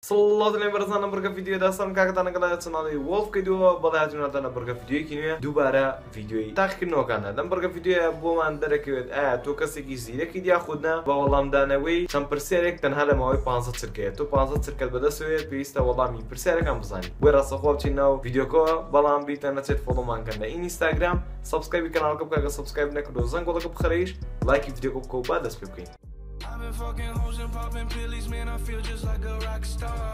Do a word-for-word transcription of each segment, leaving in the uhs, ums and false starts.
سڵات لێ بەرزانە بڕگە ڤیدیۆ داستان کاکەتانە گەڵایە چناڵی وڵف کردووە بەڵێ هاتوونەتانە بڕگە ڤیدیۆیەکی نوێ دووبارە ڤیدیۆی تاقیکردنەوەکانە لەم بڕگە ڤیدیۆیە بۆمان دەرەکەوێت ئایا تۆ کەسێکی زیرەکی دیاخودنا بە وەڵامدانەوەی چەند پرسیارێک تەنها لە ماوەی پانزە چرکەیە تۆ پانزە چرکەت بەدەستەوێت پێویستە وەڵامی پرسیارەکان بزانیت بۆی ڕاستەخۆ بچین ناو ڤیدیۆکەوە بەڵام بیتە نەچێت فۆڵۆمانکەن لە ئینستاگرام سەبسکرایبی کەناڵەکە بکە کە سەبسکرایب نەکردو زەنگۆڵەکە بخەرەیش لایکی ڤیدیۆکە بکە و با دەست پێ بکەین. I've been fucking hoes and popping pillies, man, I feel just like a rock star.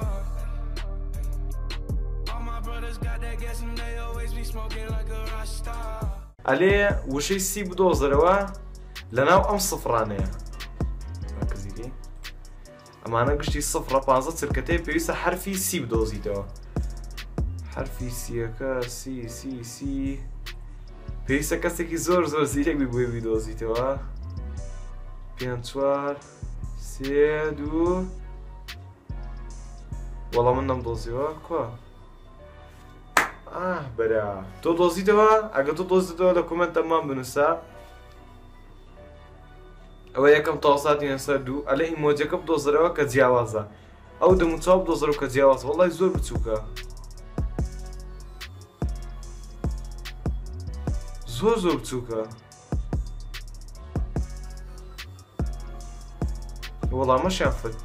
All my brothers got that gas and they always be smoking like a rock star. ئەلێ وشەی سی بدۆزەرەوە لەناو ئەم سفرانەیە ڕاکزیکەی ئەمانە گشتی سفرە پانزە چرکەتەی پێویستە حرفی سی بدۆزیتەوە حرفی سیەکە سی سی سی پێویستە کەسێکی زۆر زۆر زیرەک بی بۆی بیدۆزیتەوە پێنج چوار سێ دوو وەڵام من نەمدۆزیەوە کوا ئاه بەرا تۆ دۆزیتەوە ئەگە تۆ دۆزیتەوە لە کۆمنتەمان بنووسە ئەوە یەکەم تاوساتی هەسەر دوو ئەلێ ئیمۆجەکە بدۆزەرەوە کە جیاوازە ئەو دەموچاو بدۆزەرەوە کە جیاوازە وەڵای زۆر بچووکە زۆر زۆر بچووکە وەڵامەشیان فت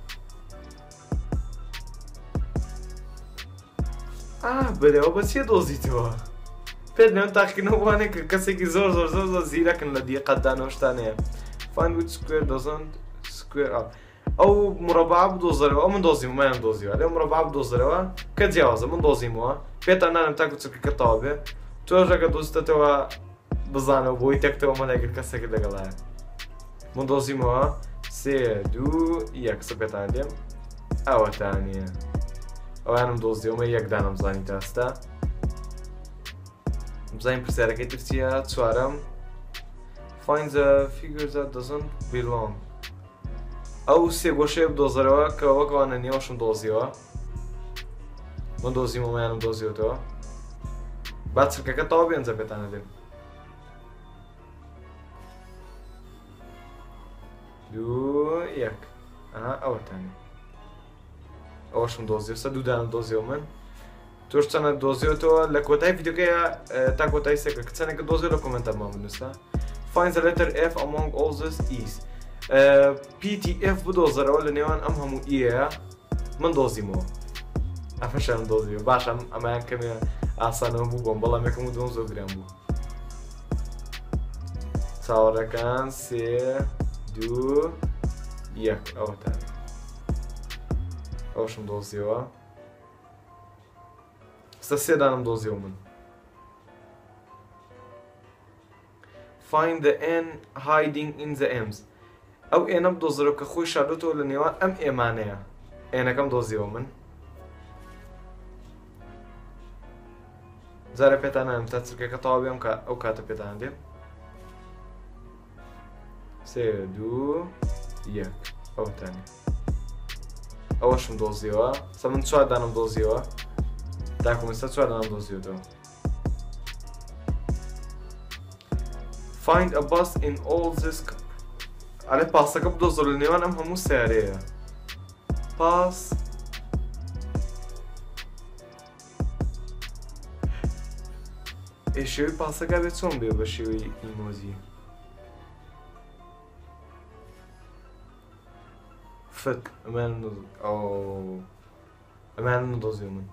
ئاه بەرەوە بە چێ دۆزیتەوە پێت نێوان تاقیکردنەوە وانەیە کە کەسێکی زۆر زۆر زۆر زۆر زیرەکن لە دیقەتدانەوە شتانەیە find which square doesn't square up ئەو مربع بدۆزەرەوە ئەو من دۆزیم مایان دۆزیوە لێ مربع بدۆزەرەوە کە جیاوازە من دۆزیمەوە پێتان نانم تاکو چرکەکە تەواو بێ تۆش ئەگە دۆزیتەوە بزانەوە بۆی تێکتەوە مەلایەگر کەسێکت لەگەڵایە من دۆزیمەوە سێ دوو یەک سپێتان دێم ئەوەتانە ئەوانم دۆزیەوەمە یەکدانم بزانی تاستا بزانین پرسیارەکەی ترچیە چوارەم find the figures that doesn't belong ئەو سێ گۆشەیە بدۆزەرەوە کە وەکەوانە نیێوەشم دۆزیەوە من دۆزیمەوەمەیانم دۆزیوتەوە با چرکەکە تەوا بێنجە پێتانە دێم دوو یەک ئەها ئەوەتانێ ئەوەشم دۆزیەوە سە دوودانم دۆزیەوە من تۆش چەندە دۆزیێتەوە لە کۆتای ڤیدیۆکەیە تا کۆتای سێکە کە چەندێکە دۆزیێت لە کۆمنتەرمان بنووسە find the letter F among all these E's پی تی ئێف بدۆزەرەوە لە نێوان ئەم هەموو ئیەیە من دۆزیمەوە ئەفەشیان دۆزیەوە باشە ئەمایان کەمێ ئاسانەوە بوو بۆم بەڵام یەکەم و دووەم زۆر گران بوو چاوەڕەکان سێ دوو یەک ئەوەتان ئەوشم دۆزیەوە سە سێدانم دۆزیەوە من find the N hiding in the M's ئەو ئێنە بدۆزەرەوە کە خۆی شاردۆتەوە لە نێوان ئەم ئێمانەیە ئێنەکەم دۆزیەوە من جارە پێتان نانم تا چرکەکە تەواو بێم کە ئەو کاتە پێتان دێم سێ دوو یەک ئەوتانێ ئەوەشم دۆزیەوە سە من چوار دانم دۆزیەوە داکومەستە چوار دانم دۆزیێتەوە find a bus in all this ئەلێ پاسەکە بدۆزەرە لە نێوان ئەم هەموو سیارەیە پاس ئێ شێوەی پاسەکە بێت چۆن بێ بە شێوەی ئیمۆزی فت ئەمان ئەمان نەدۆزیەوە من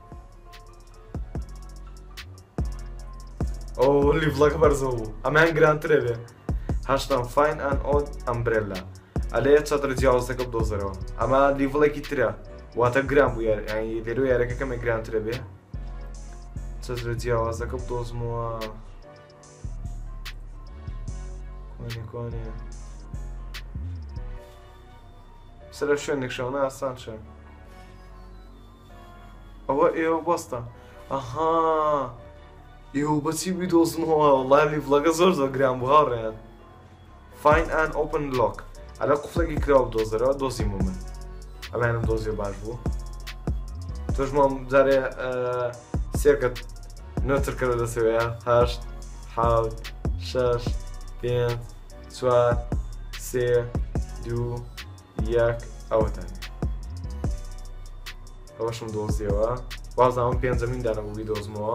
ئەو لیڤڵەکە بەرزەوە بوو ئەمان گرانترە بێ هەشتم find an odd umbrella ئەلێ چەتر جیاوازەکە بدۆزەرەوە ئەمە لیڤڵێکی ترە واتە گران بوو لێرە یارەکە کەمێ گرانترە بێ چەتر جیاوازەکە بدۆزمەوە کۆنێ کۆنێ سەر شوێنێک شەونە ئاسان شە ئەوە ئێوە بەستە ئەها ئێوە بەچی بیدۆزمەوە وەڵای لیڤڵەکە زۆر زۆر گران بوو هاوڕێیان find an open lock ئەلە قوفڵێکی کراوە بدۆزەرەوە دۆزیمە من ئەمانم دۆزیە باش بوو تۆش مام جارێ سێرکە نۆترکەوە دەسەوەیە هەشت حەوت شەش پێنج چوار سێ دوو یەک ئەوەتان ئەوەشم دۆزیەوە وازانم پێنجەمین دانە بوو بیدۆزمەوە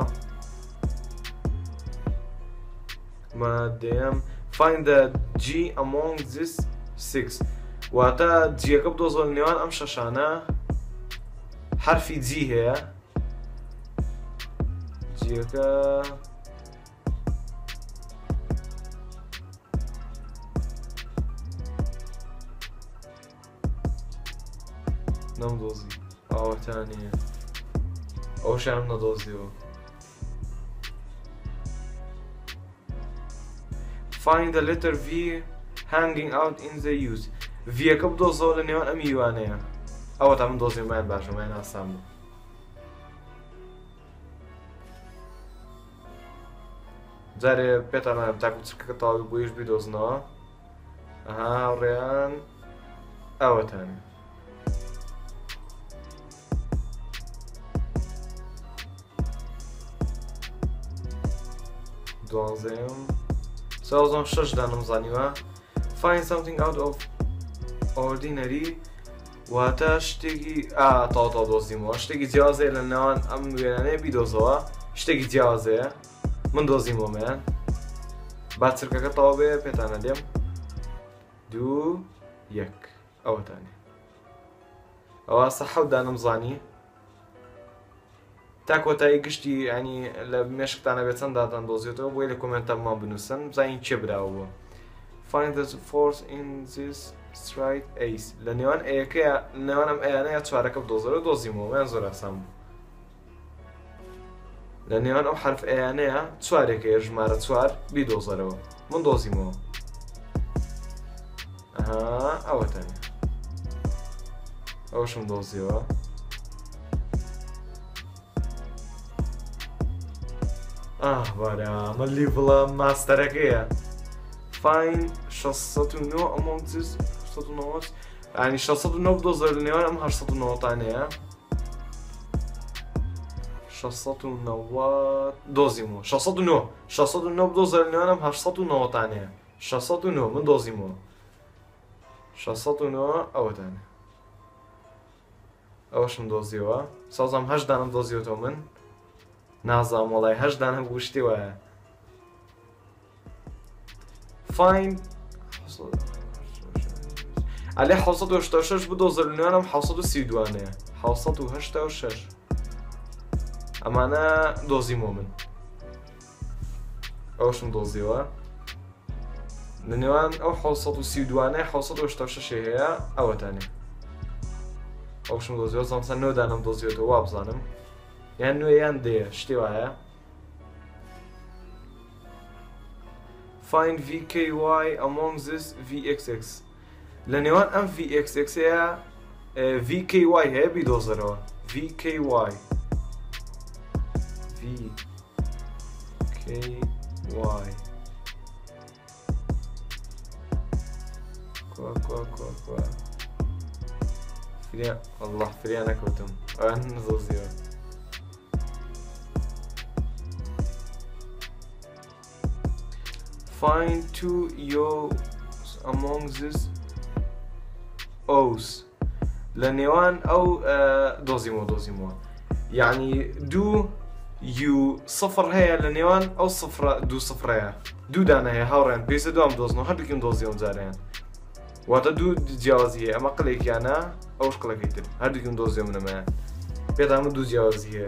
مادەم find the G among this six واتە جیەکە بدۆزۆ لە نێوان ئەم شەشانە حرفی جی هەیە جیەکە نەمدۆزی ئاوەتانێ ئەو شیان نەدۆزیەوە find the letter V hanging out in the use ڤیەکە بدۆزەوە لە نێوان ئەم یوانەیە ئەوە تا من دۆزیێمایان باشە مایان ئاسان بوو جارێ پێتانە تاکو چکەکە تاوی بۆیش بیدۆزنەوە ئەها هاوڕێیان ئەوەتانێ دوازەم سازم شش دانم زانیوە find something out of ordinary واتە شتێکی ئا تاوتە دۆزیمەوە شتێکی جیازەیە لە نێوان ئەم وێنانەیە بیدۆزەوە شتێکی جیازەیە من دۆزیمەوەمیان با چرکەکە تاوا بێ پێتانە لێم دوو یەک ئەوەتانێ ئەوە سە حەوت دانم زانی تا کۆتایی گشتی ینی لە مێشکتانە بێت چەند داتان دۆزیێتەوە بۆی لە کۆمنتەمان بنووسن بزانین چێ براوە find the force in this straight ace لە نێوان ئەیەکەیە نێوان ئەم ئەیانەیە چوارەکە بدۆزەوە دۆزیمەوە یان زۆر ئاسان بوو لە نێوان ئەو حرف ئەیانەیە چوارێکەیە ژمارە چوار بیدۆزەرەوە من دۆزیمەوە ئەها ئەوەتانێ ئەوەشم دۆزیەوە ئاه وارە ئەمە لیڤڵە ماستەرەکەیە find شەشسەد و نۆ among this شەشسەد و نۆ ینی شەشسەد و نۆ بدۆزە لە نێوان ئەم هەشسەد و نۆتانەیە شەشسەد و نەوەت دۆزیمەوە شەشسەد و نۆ شەشسەد و نۆ بدۆزە لە نێوان ئەم هەشسەد و نۆتانەیە شەشسەد و نۆ من دۆزیمەوە شەشسەد و نۆ ئەوەتانێ ئەوەشم دۆزیەوە سازم هەشت دانم دۆزیێتەوە من نازام وەڵای هەشت دانە بوو شتێ وایە find ئەلێ حەوسەد و هەشتا و شەش بدۆزە لە نێوانم حەوسەد و سی و دوانەیە حەوسەد و هەشتا و شەش ئەمانە دۆزیمەوە من ئەوشم دۆزیەوە لە نێوان ئەو حەوسەد و سی و دوانەیە حەوسەد و هەشتا و شەشێ هەیە ئەوەتانێ ئەوشم دۆزیەوە زەمسە نۆ دانم دۆزیێتەوە وا بزانم یان نوێ یان دێ شتێ وایە find V K Y among this V X X لە نێوان ئەم V X X هەیە V K Y هەیە بیدۆزەرەوە V K Y V K Y کوا کوا کوا کوا فریا والله فریا نەکەوتم ئەوان نەدۆزیەوە find two O's among this O's لە نێوان ئەو دۆزیمەوە دۆزیمەوە یعنی دوو یو سفر هەیە لە نێوان ئەو سفرە دوو سفرەیە دوو دانە هەیە هاوڕێن پێویستە دوام دۆزنەوە هەردووکم دۆزیەوە جارەیان واتە دوو جیاوازی هەیە ئەمە قڵێکیانە ئەوش قڵەکەی تر هەردووکم دۆزیەوە منەمایە پێدامە دوو جیاوازی هەیە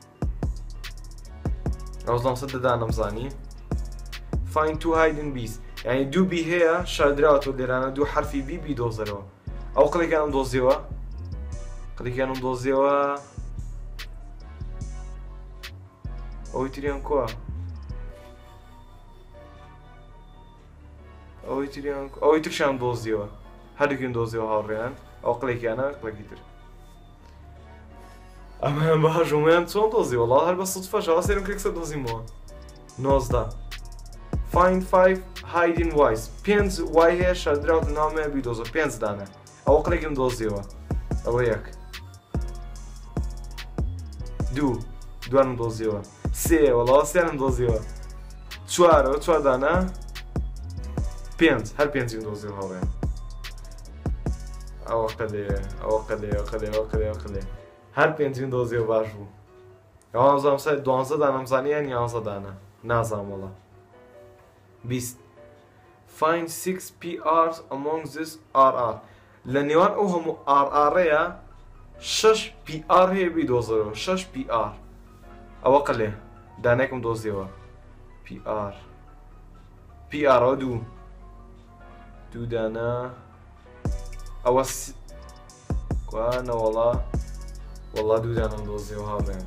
ئەوزڵام سەد دەدانم زانی find two hidden bees یعنی دوو بی هەیە شاردراوەتەوە لێرانە دوو حرفی بی بیدۆزەرەوە ئەو قڵێکیانم دۆزیەوە قڵێکیانم دۆزیەوە ئەوەی تریان کووە ئەوەی تریان ئەوەی ترشیان دۆزیەوە هەردووکم دۆزیەوە هاوڕێیان ئەو قڵێکیانە قڵێکی تر ئەمەیان بەهەژ ومەیان چۆن دۆزی وەڵا هەر بە سوتفەش ئەوە سێرم کرێکسە دۆزیمەوە نۆزدە find five hidden Y's پێنج وای هەیە شاردراوت ناومەیە بیدۆزە پێنج دانە ئەوە قڵێکم دۆزیەوە ئەوە یەک دوو دوانم دۆزیەوە سێ وەڵا سێنم دۆزیەوە چوارەوە چوار دانە پێنج هەر پێنجیم دۆزیەوە هەڵێن ئەوە قەدێ ئەوە قەدێ ئەوە قەدێ ئەوە قەدێ ئەوە قەدێ هەر پێنجین دۆزیەوە باش بوو ئەوان زانم سای دوانزە دانەم زانیان یانزە دانە نازانم وەڵا بیست find six P Rs among this R R لە نێوان ئەو هەموو R Rەیە شش P R هەیە بیدۆزەوە شش P R ئەوە قلێ دانێکم دۆزیەوە P R P R ئەوە دوو دوو دانە ئەوە کوانە وەڵا وەڵا دوو دانەم دۆزیەوە هاوڕێم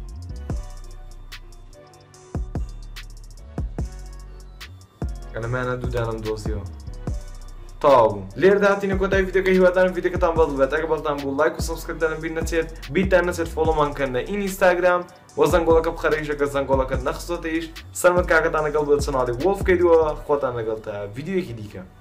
ئەلەمانە دوو دانەم دۆزیەوە تاوا بوو لێرە هاتینە کۆتای ڤیدیۆکە هیوادارم ڤیدیۆکەتان بەدڵ بێت ئەگە بەڵتان بوو لایک و سەبسکرایبدانم بیر نەچێت بیرتان نەچێت فۆڵۆمان کەن لە ئینستاگرام وە زەنگۆڵەکە بخەرەیشەکە زەنگۆڵەکە نەخستۆتەیش سەرمەت کاکەتان لەگەڵ بێت چەناڵی وۆڵف کەیدووە خۆتان لەگەڵ تا ڤیدیۆیەکی دیکە